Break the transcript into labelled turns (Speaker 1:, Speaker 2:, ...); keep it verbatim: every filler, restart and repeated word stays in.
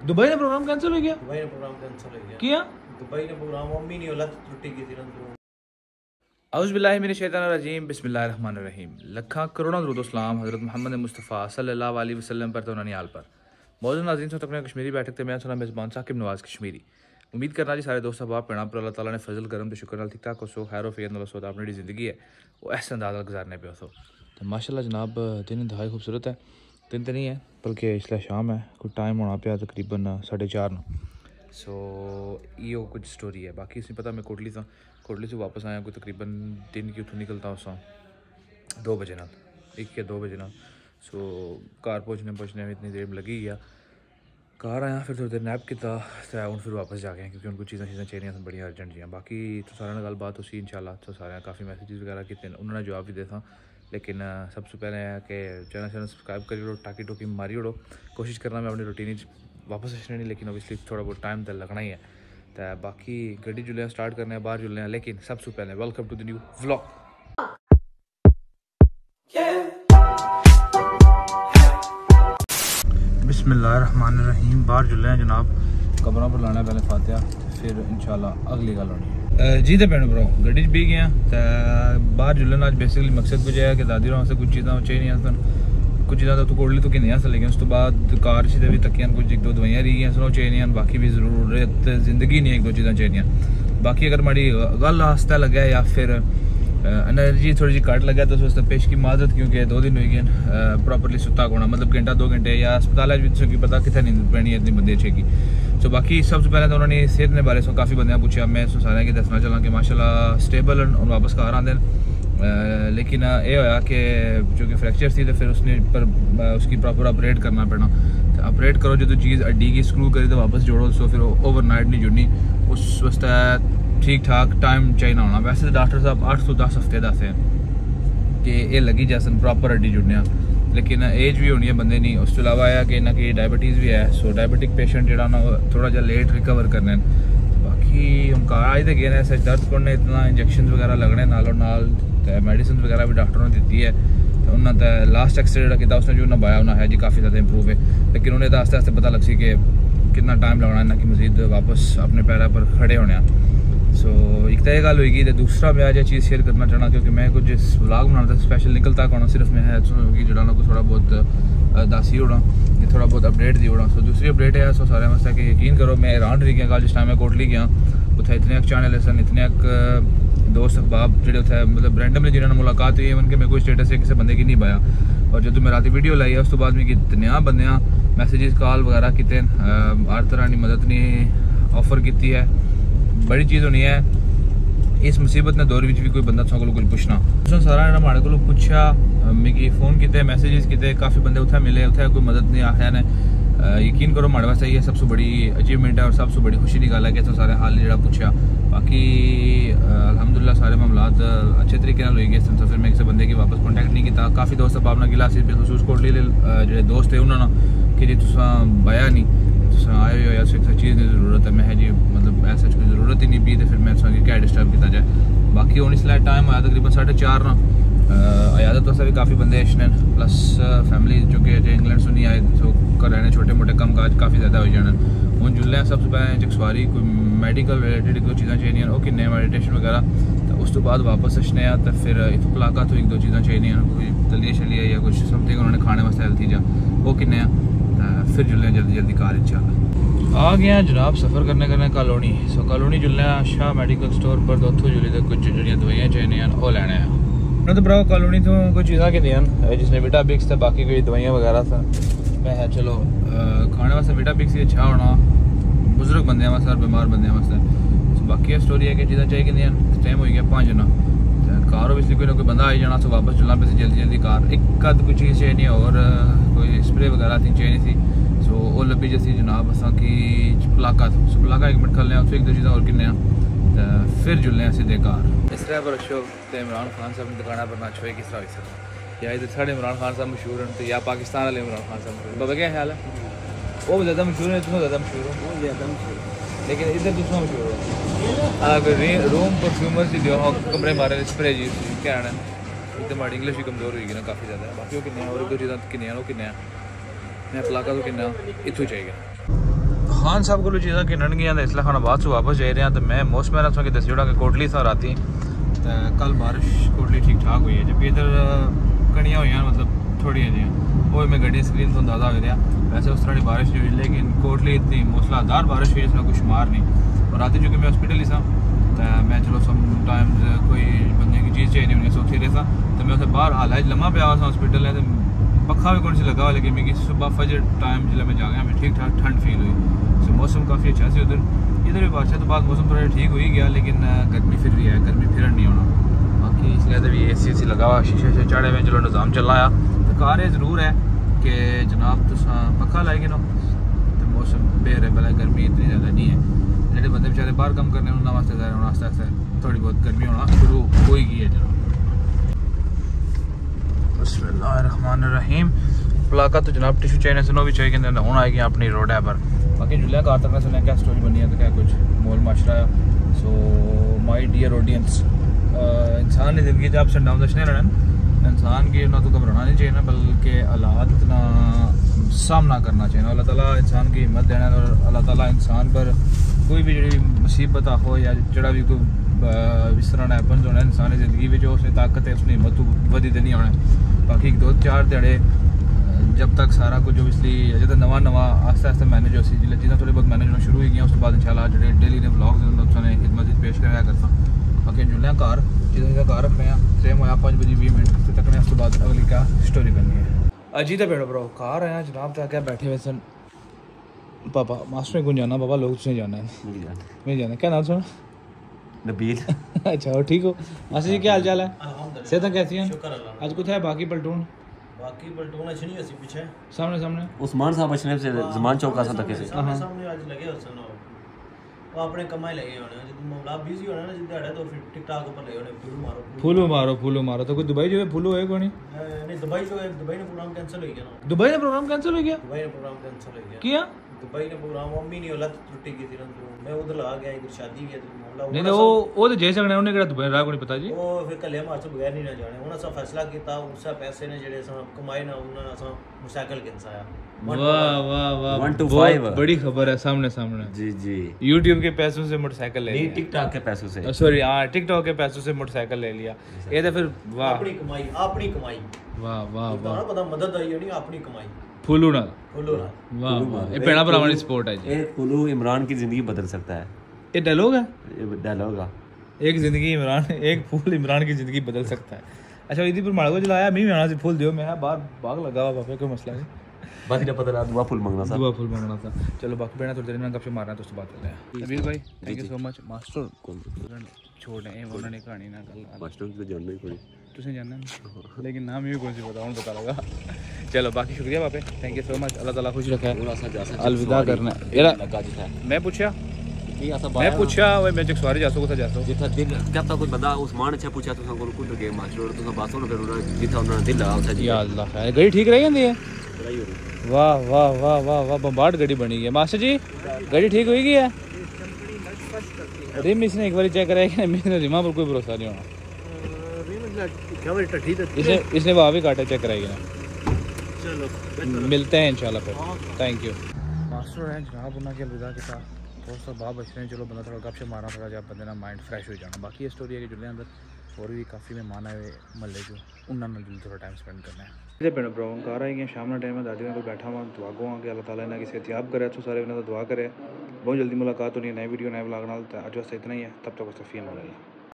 Speaker 1: Dubai ने programme cancel हो गया।
Speaker 2: दुबई ने प्रोग्राम कैंसिल हो गया
Speaker 1: किया
Speaker 2: दुबई ने प्रोग्राम मम्मी नहीं होला त्रुटि की थी ना।
Speaker 1: औज़ु बिल्लाहि मिनश शैतानिर रजीम बिस्मिल्लाहिर रहमानिर रहीम। लखा करोड़ों दुरूद सलाम हज़रत मोहम्मद मुस्तफ़ा सल्लल्लाहु अलैहि वसल्लम पर तो उन्होंने आल पर मौजूद नाज़रीन से तकरीबन कश्मीरी बैठक मैं सुना मेज़बान साकिब नवाज़ कश्मीरी। उम्मीद करना जी सारे दोस्त अहबाब पैणा पर अल्लाह ताला ने फजल करम तो शुक्र ठीक ठाक हो सो खैर फ़ियत नलो सो अपनी ज़िंदगी है वो ऐसे अंदाज़ गुजारने पे हो सो तो माशाल्लाह जनाब दिन इंतहाई खूबसूरत है। दिन तो नहीं है बल्कि इसलिए शाम है कोई टाइम होना पाया तकरीबन साढ़े चार न सो यो कुछ स्टोरी है। बाकी इसमें पता मैं कोटली था कोटली से वापस आया कोई तकरीबन दिन की उठू निकलता उस दो बजे नाल एक या दो बजे नाल सो घर पहुँचने पहुँचने में इतनी देर लगी गया। घर आया फिर थोड़ी देर नैप किया हूँ फिर वापस जा गए क्योंकि उनको चीज़ें चीज़ें चाहिए बड़ी अर्जेंट जी। बाकी तो सारे गल बात उसी इंशाल्लाह तो सारे काफ़ी मैसेजेस वगैरह किए उन्होंने जवाब भी दे था। लेकिन सबसे पहले है कि चैनल चैनल सब्सक्राइब करी ओड़ो टाकी टोकी मारी ओड़ो। कोशिश करना मैं अपनी रूटीन वापस आने नहीं लेकिन ओबियसली थोड़ा बहुत टाइम तो लगना ही है। तो बाकी गड्डी जुल्ले स्टार्ट करने बाहर जुल्ले लेकिन सबसे पहले welcome to the new vlog. बिस्मिल्लाहिर्रहमानिर्रहीम। बाहर जुल्ले हैं जनाब कमरों पर लाना पहले फातिहा फिर इंशाल्लाह अगली गल होनी है जी। तो भैन भ्रा गड्डी च बी गए तो बाहर जुल्ले अज बेसिकली मकसद कुछ है कि दादी होर कुछ चीज़ां चाहिए सन कुछ चीज़ां तो कोटली तो किन्नियां सन लेकिन उस तो बाद कार च भी तकियां कुछ एक दो दवाइयां रही गई सन चाहिए बाकी भी जरूरत जिंदगी नहीं एक दो चीज़ां चाहिए। बाकी अगर माड़ी गल आस्ता लगे या फिर एनर्जी थोड़ी जी घट लगे तो उस पेश की माजरत क्योंकि दो दिन हुई गए प्रॉपरली सुता होना मतलब घंटा दो घंटे या अस्पताल की पता कितने नींद पैनी है इतनी बंदे अच्छेगी। सो बाकी सबसे पहले तो उन्होंने सेहत ने बारे सो काफ़ी बंद पूछा मैं सारे की दसना चला कि माशाल्लाह स्टेबल और वापस घर आते हैं। लेकिन ये होया कि चूँकि फ्रैक्चर थी तो फिर उसने पर उसकी प्रॉपर अपरेट करना पैना तो अपरेट करो जो तो चीज़ अड्डी की स्क्रू करी तो वापस जोड़ो सो फिर ओवरनाइट नहीं जुड़नी उस वास्ते ठीक ठाक टाइम चाहिए होना। वैसे तो डॉक्टर साहब आठ सौ दस हफ्ते दसते हैं कि ये लगी जैसन प्रॉपर हड्डी जुड़ने लेकिन एज भी होनी है बंदे नहीं। उस तो अलावा है कि इन्हें की डायबिटीज़ भी है सो डायबिटिक पेशेंट जो ना थोड़ा जहा लेट रिकवर करने। बाकी हम घर आए तो गए सच दर्द पड़ने इतना इंजैक्शन वगैरह लगने नालों नाल मेडिसिन वगैरह भी डॉक्टर ने दी है तो उन्होंने तो लास्ट एक्सरे जो किया उसने जो उन्हें बाया उन्हें है जी काफ़ी ज़्यादा इंप्रूव है लेकिन उन्हें तो आस्ते आस्ते पता लग सी कि कितना टाइम लगना इन्हें कि मजीद वापस अपने पैरों पर खड़े होने। सो so, एक तो ये गल होगी तो दूसरा मैं आज चीज़ शेयर करना चाहना क्योंकि मैं कुछ जिस व्लॉग बनाना था स्पेशल निकलता होना सिर्फ मैं है कि जो ना कुछ थोड़ा बहुत दसी होना कि थोड़ा बहुत अपडेट दी होना। सो दूसरी अपडेट है सो सारे वास्ते कि यकीन करो मैं हैरान रही गया कल जिस टाइम मैं कोटली गया उत्थे इतने चैनल सन इतने दोस्त अहबाब जो उसे मतलब रैंडमली जिन्होंने मुलाकात हुई इवन कि मैं कोई स्टेटस है किसी बंदे की नहीं पाया और जो मैं रात वीडियो लाई है उस तो बाद मैं इतने बंद मैसेजेस कॉल वगैरह किए हर तरह की मदद नहीं ऑफर की है। बड़ी चीज़ होनी है इस मुसीबत ने दौर भी कोई बंदा तुम कुछ पूछना सारा ने हमारे को पूछा मिगी फोन किए मैसेजेस किए काफ़ी बंदे उत्थे मिले उत्थे कोई मदद नहीं आया ने यकीन करो हमारे वास्ते ये सबसे बड़ी अचीवमेंट है और सबसे बड़ी खुशी की गल है कि तो सारे हाल जो पूछा। बाकी अल्हम्दुलिल्लाह सारे मामलात अच्छे तरीके हो गए तो फिर मैं किसी बंदे की वापस कॉन्टैक्ट नहीं किया। काफ़ी दोस्त अब अपना गिला बिलखसूस कोटली जो दोस्त है उन्होंने कि जी तुम बाया नहीं आए हो या एक चीज़ की जरूरत है मैं जी मतलब ऐसा कोई जरूरत ही नहीं पी तो फिर मैं क्या डिस्टर्ब किया जाए। बाकी हूँ इसलिए टाइम आया तकरीबन साढ़े चार ना आयादत वास्ते भी काफ़ी बंदे अच्छे प्लस फैमिली जो कि इंग्लैंड से नहीं आए सो घर रहने छोटे मोटे कम काज काफ़ी ज़्यादा हो जाने हूँ जुल्ले सबसे पहले चकसवारी कोई मैडिकल रिलेटेड कोई चीज़ां चाहिए वो किन्ने मेडिटेशन वगैरह तो उस तो बाद वापस अच्छने तो फिर इतों मुलाकात हुई एक दो चीज़ां चाहिए कोई दलिया शलिया या कुछ समथिंग उन्होंने खाने वास्ते हेल्थी जा वो किन्ने फिर जुल्ले जल्दी जल्दी कार इंशाल्लाह आ गया जनाब सफ़र करने करने कॉलोनी सो कॉलोनी जुल्ले शाह मेडिकल स्टोर पर तो उतों जुल्ले कुछ जो दवाइयाँ चाहिए वो लैने हैं तो भरा कॉलोनी तो कुछ चीज़ा कि जिसने विटाबिक्स थे बाकी कोई दवाइयाँ वगैरह था मैं है चलो खाने वास्ते विटाबिक्स ही अच्छा होना बुजुर्ग बंदे वास्ते और बीमार बंदे वास्ते। बाकी स्टोरी है कि चीज़ां चाहिए कि टाइम हो गया पाँच ना कार ओबियसली कोई ना कोई बंदा आई जाना तो वापस चलना पे जल्दी जल्दी कार एक अद कोई चीज़ चाहिए और कोई स्प्रे वगैरह थी चाहिए थी सो वो लभी जैसी जनाब असा की पलाका था सो पलाका एक मिनट खल लिया उससे एक दो चीज़ा और किन्ने फिर जुलने सीधे कार इस तरह पर अच्छो तो इमरान खान साहब ने दुकाना पर ना अच्छो किस तरह हो सकता या इधर साढ़े इमरान खान साहब मशहूर हैं तो या पाकिस्तान वाले इमरान खान साहब मशहूर बाबा क्या ख्याल है वो ज़्यादा मशहूर है तुम ज़्यादा मशहूर हो वो ज़्यादा मशहूर लेकिन इधर तुम मशहूर हो अगर रूम परफ्यूमर से जो कमरे मारे स्प्रे जी क्या है एकदम हमारी इंग्लिश भी कमज़ोर हुई ना काफ़ी ज़्यादा बाकी वो किन्ने और दो चीज़ां किन्ने वो किन्ने मैं पलाका तो किन्ना इत्थों चाहिए खान साहब को चीज़ा गिनन गया इसलिए खाना बाद से वापस जा रहे हैं। तो मैं मौसम रहा कि दस जोड़ा के कोटली सार आती तो कल बारिश कोटली ठीक ठाक हुई है, जबकि इधर कड़ियाँ हुई हैं मतलब थोड़ियाँ जी वो मैं गड्डी स्क्रीन तो अंदाज़ा हो गया। वैसे उस तरह की बारिश नहीं हुई, लेकिन कोटली इतनी मूसलाधार बारिश हुई इसमें कुछ शुमार नहीं। और रात चूँकि मैं हॉस्पिटल ही था तो मैं चलो सम टाइम्स कोई बंदे की चीज़ चाहिए नहीं होनी सोती रहा था तो मैं उसे बाहर हाल लम्हा पे आया था हॉस्पिटल है तो पखा भी कौन सी लगा हुआ, लेकिन मेरी सुबह फजर टाइम जिला मैं जा गया मैं ठीक ठाक ठंड फील हुई। तो मौसम काफ़ी अच्छा सी उधर, इधर भी बारिश तो बाद मौसम थोड़ा ठीक हो ही गया, लेकिन गर्मी फिर भी है, गर्मी फिर नहीं होना। बाकी इसलिए तो भी ए सी सी लगा हुआ, शीशे से चढ़े हुए चलो निज़ाम चल रहा है। तो कार ज़रूर है कि जनाब तुस पखा लाएगी ना तो मौसम बेहर है, भला गर्मी इतनी ज़्यादा नहीं है। जेडे बंदे बेचारे बाहर कम करने उन्होंने वास्ते जा रहे हैं आस्ते आस्ते थोड़ी बहुत गर्मी होना शुरू हो ही गई है जनाब। बिस्मिल्लाहिर्रहमानिर्रहीम। पलाका तो जनाब टिशू चाहिए से नो भी चाहिए कि हूँ आएगी अपनी रोड है पर बाकी जुलिया कार तक सुना क्या स्टोरी बनी है तो क्या कुछ मोल माशरा है। सो माई डियर ऑडियंस, इंसान की ज़िंदगी जब अप्स एंड डाउन दशने रहना इंसान की ना तो घबराना नहीं चाहिए ना, बल्कि हालात का सामना करना चाहिए। अल्लाह ताला इंसान की हिम्मत देना और अल्लाह ताला इंसान पर कोई भी जी मुसीबत हो या जड़ा भी कोई इस तरह हैपन्स होना इंसान की जिंदगी में जो उसने ताकत है उसने हिम्मत वधी देनी होना। बाकी दो चार दिहाड़े जब तक सारा कुछ इसलिए अजे तो नवा नवा आस्ते आस्ते मैनेज हो सी चीज़ें थोड़ी बहुत मैनेज होना शुरू हुई गई। उस बाद इंशाल्लाह जो डेली ने ब्लॉग्स उन्होंने खिदमत पेश कराया करता। बाकी जुलिया घर जिस घर रखने सेम होया पाँच बजे बीस मिनट से तकने उस बाद अगली क्या स्टोरी करनी है। अजी तो भेड़ो भरो घर आया जनाब तो क्या बैठे हुए सन पापा मास्टर को जाना पापा लोग तुझे जाना है मैं जाना क्या नाम सुना
Speaker 3: नबील।
Speaker 1: अच्छा और ठीक हो मास्टर जी क्या हाल चाल है सेहत कैसी हैं आज कुछ है बाकी पलटून
Speaker 2: बाकी पलटून अच्छी नहीं है पीछे
Speaker 1: सामने सामने
Speaker 3: उस्मान साहब अशरफ से जमान चौक आसा तक से
Speaker 2: सामने सामने आज लगे हसन वो अपने कमाई लगे होने जब मामला बिजी होना ना जिद्दा तो फिर टिकटॉक ऊपर लगे होने फूल मारो
Speaker 1: फूलो मारो फूलो मारो तो कोई दुबई जो है फूलो है कोनी
Speaker 2: नहीं दुबई जो है दुबई ने प्रोग्राम कैंसिल हो गया ना
Speaker 1: दुबई ने प्रोग्राम कैंसिल हो गया
Speaker 2: दुबई ने प्रोग्राम कैंसिल हो गया
Speaker 1: किया
Speaker 2: दुबई ने प्रोग्राम मम्मी नहीं होला त्रुटि की थी ना तो मैं उधर लगा गया इधर शादी है तो मामला
Speaker 1: नहीं वो वो तो जैसे उन्हें उन्हें दुबई राह को नहीं पता जी
Speaker 2: वो फिर कल हम आज बगैर नहीं ना जाने उन्होंने सब फैसला किया उससे पैसे ने जेडे सा कमाए ना उन्होंने सा मोटरसाइकिल कैंसिल आया
Speaker 1: वाह वाह वाह
Speaker 3: वन टू फाइव
Speaker 1: बड़ी खबर है सामने सामने
Speaker 3: जी जी
Speaker 1: यूट्यूब के पैसों से मोटरसाइकिल ले
Speaker 3: नहीं टिकटॉक के पैसों से
Speaker 1: सॉरी हाँ टिकटॉक के पैसों से मोटरसाइकिल ले लिया ये तो फिर वाह
Speaker 2: अपनी कमाई अपनी कमाई
Speaker 1: वाह वाह वाह
Speaker 2: पता मदद आई नहीं अपनी कमाई
Speaker 1: फुलू ना
Speaker 2: फुलू ना
Speaker 1: वाह वाह ये पेड़ा भरावां दी सपोर्ट है जी
Speaker 3: ये फुलू इमरान की जिंदगी बदल सकता है
Speaker 1: ये डायलॉग है
Speaker 3: ये डायलॉग है
Speaker 1: एक जिंदगी इमरान एक फूल इमरान की जिंदगी बदल सकता है। अच्छा इधर पर माड़ो जलाया मैं भी आना से फूल दियो मैं बाहर बाग लगा हुआ पापा कोई मसला नहीं
Speaker 3: बाकी जब पता लगा दुआ फुल मांगना था
Speaker 1: दुआ फुल मांगना था। चलो बाकी बेटा थोड़ी देर में गपशप मारना तो उससे बात करते हैं। नबील भाई thank you so much master छोड़ रहे हैं उन्होंने कहानी ना कल
Speaker 3: मास्टर की तो जानना ही पड़ी
Speaker 1: तुझे जानना लेकिन नाम ही कौन सी बताऊँ पता लगा। चलो बाकी शुक्रिया पापे थैंक यू सो मच अल्लाह ताला खुश रखे अलविदा करना मैं पूछा मैं पूछा वो मैं जगसवारी जासो को जासो
Speaker 3: जिथा दिल क्या तो कोई बंदा उस्मान अच्छा पूछा तो को कुछ के मास्टर तो बातों ने फिर जिथा उन्होंने दिल लगा उठा
Speaker 1: या अल्लाह खैर गई ठीक रह जाती है वाह वाह वाह वाह वाह बम्बार्ड गाड़ी बनी है मास्टर जी गाड़ी ठीक हुई है रिम इसने एक बार चेक कराया कि मेरे रिमा पर कोई भरोसा नहीं होना इसने इसने वहाँ भी काटा चेक कराएगी ना चलो मिलते हैं इंशाल्लाह फिर थैंक यू मास्टर हैं जनाब उन्होंने अलविदा किया दोस्तों बाप बचने चलो बंदा थोड़ा गपशप मारना थोड़ा जब बंदे ना माइंड फ्रैश हो जाना। बाकी ये स्टोरी है कि जुड़े अंदर और भी काफ़ी मेहमान आए हुए महल्ले जो उन्होंने दिल थोड़ा टाइम स्पेंड करना है। पिंड भ्रो घर आई गए शाम टाइम दादी को बैठा हुआ दुआ गो कि अल्लाह ताला इन्हें किसी याब करे अच्छो सारे इन्होंने दुआ करे बहुत जल्दी मुलाकात होनी है नई वीडियो नए ब्लॉग नाल। अज वास्ते इतना ही है तब तक फी अमान अल्लाह।